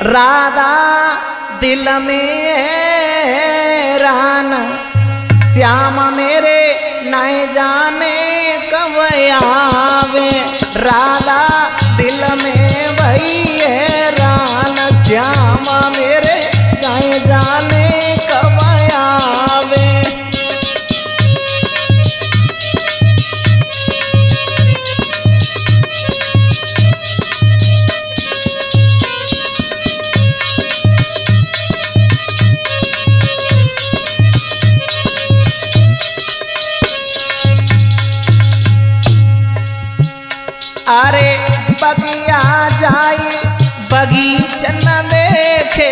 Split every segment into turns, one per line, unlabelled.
राधा दिल में रान श्याम मेरे नहीं जाने कब आवे। राधा दिल में वही है रान श्याम मेरे नहीं जाने कब आवे। अरे बगिया जाई बगीचन देखे,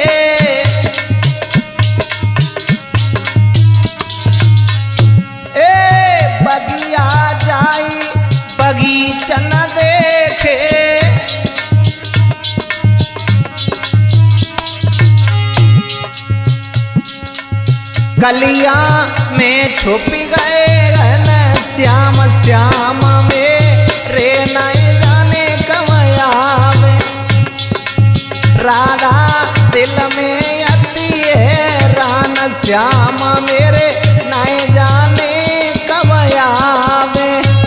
बगिया जाई बगीचन देखे। कलिया में छुप गए श्याम श्याम मेरे नहीं जाने कब आवे। राधा दिल में अति है रान श्याम मेरे नहीं जाने कब आवे।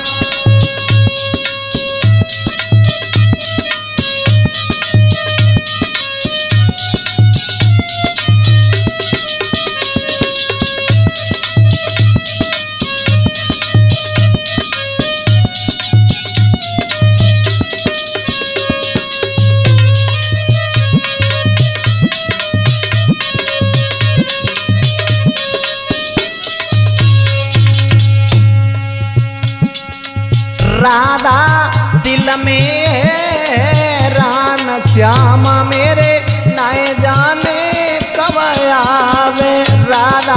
राधा दिल में रान श्याम मेरे नहीं जाने कब आवे। राधा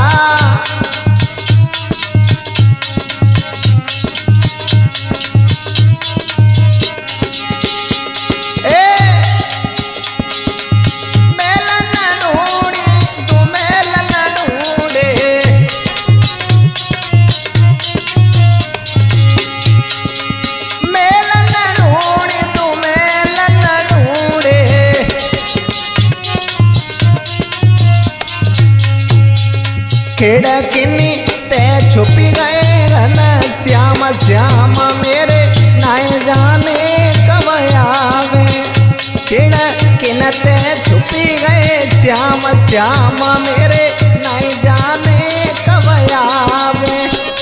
खिड़किनी ते छुपी गए रन श्याम श्याम मेरे नहीं जाने कब आवे। खिड़किन ते छुपी गए श्याम श्याम मेरे नहीं जाने कब आवे।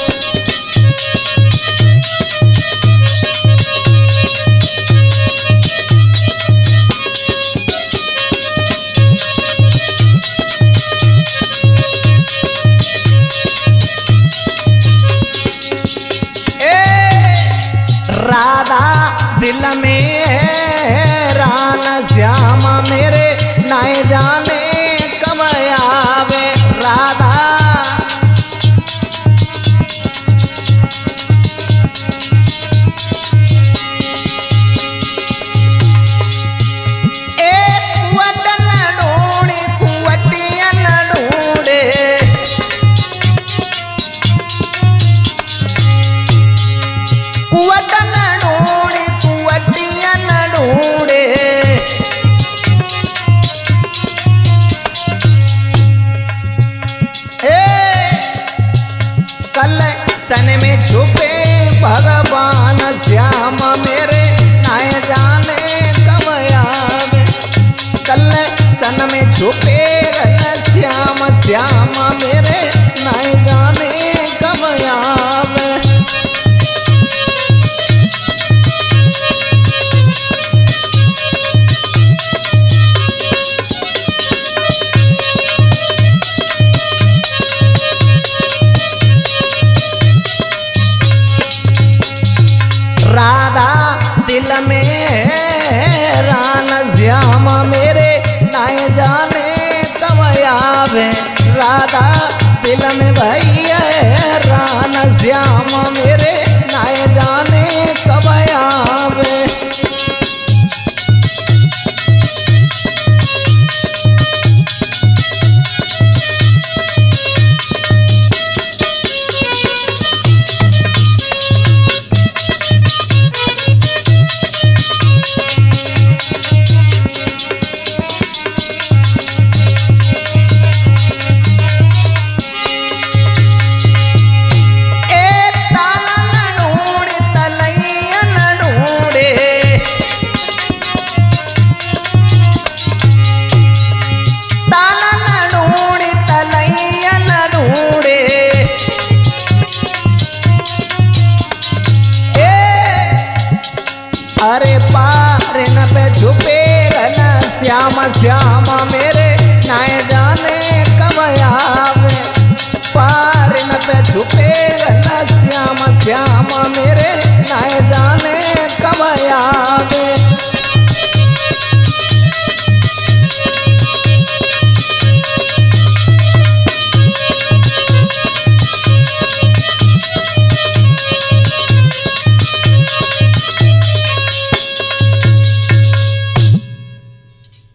राधा दिल में रान श्याम मेरे नहीं जाने कब आवे। राधा कुवटन ढूंढी कुवटियन ढूंढे, कुवटन ढूंढी कुवटियन ढूंढे। कल सन में छुपे भगवान श्याम मेरे नहीं जाने कब आवे। कल सन में छुपे श्याम श्याम मेरे नहीं जाने कब आवे। राधा दिल में रान श्याम मेरे नहीं जाने कब आवे। राधा दिल में भैया रान श्याम मेरे